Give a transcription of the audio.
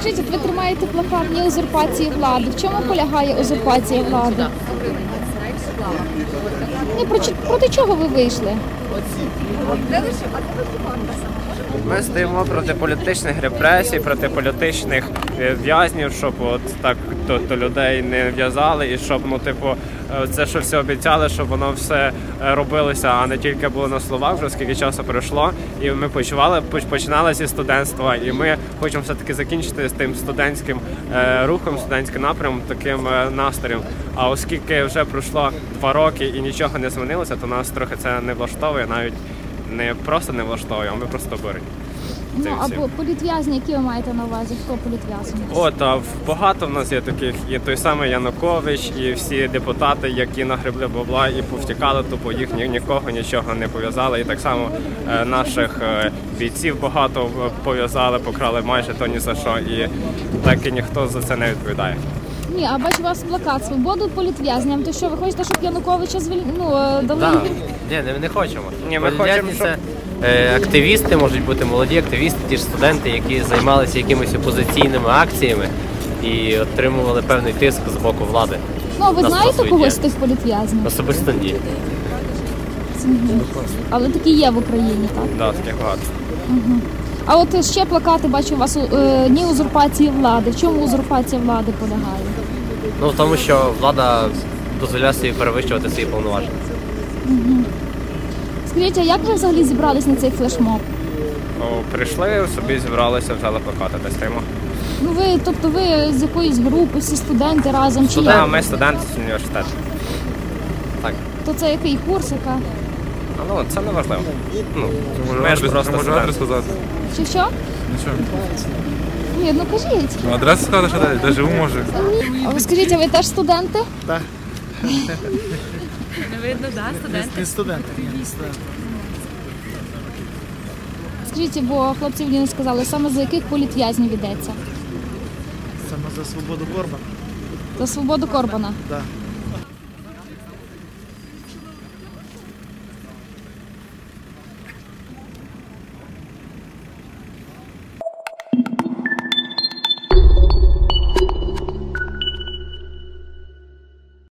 Скажіть, от ви тримаєте плакат «Ні узурпації влади». В чому полягає узурпація влади? Ні, проти чого ви вийшли? Ми стоїмо проти політичних репресій, проти політичних в'язнів, щоб от так то людей не в'язали і щоб, це, що все обіцяли, щоб воно все робилося, а не тільки було на словах, вже скільки часу пройшло. І ми починали зі студентства, і ми хочемо все-таки закінчити з тим студентським рухом, студентським напрямом, таким настроєм. А оскільки вже пройшло 2 роки і нічого не змінилося, то нас трохи це не влаштовує, навіть не просто не влаштовує, а ми просто обурені. Ну, або політв'язні, які ви маєте на увазі? Хто політв'язні? Багато в нас є таких, і той самий Янукович, і всі депутати, які нагребли бабла і повтікали, тупо їх нікого нічого не пов'язали. І так само наших бійців багато пов'язали, покрали майже то ні за що, і так і ніхто за це не відповідає. Ні, а бачу у вас плакат «Свободу політв'язням». То що, ви хочете, щоб Януковича дали? Так, ні, не хочемо. Ні, ми хочемо, щоб... Активісти, можуть бути молоді активісти, ті ж студенти, які займалися якимись опозиційними акціями і отримували певний тиск з боку влади. Ну, а ви знаєте когось з тих політв'язнів? Особисто ні. Але такі є в Україні, так? Так, таких багато. А от ще плакати, бачу у вас, «Ні узурпації влади». В чому узурпація влади полягає? Ну, в тому, що влада дозволяє собі перевищувати свої повноваження. Скажіть, а як ви взагалі зібрались на цей флешмоб? Прийшли, собі зібралися, взяли плакати, де стоїмо. Ну ви з якоїсь групи, всі студенти разом, чи як? Ми студенти з університету. Так. То це який курс, яка? Це не важливо. Може адрес сказати? Чи що? Нічого. Ні, ну кажіть. Адресу сказати, що де живу, може. А ви скажіть, а ви теж студенти? Так. Не видно, так, студенти? Не студенти. Скажіть, бо хлопці мені не сказали, саме за яких політв'язнів йдеться? Саме за свободу Корбана. За свободу Корбана? Так.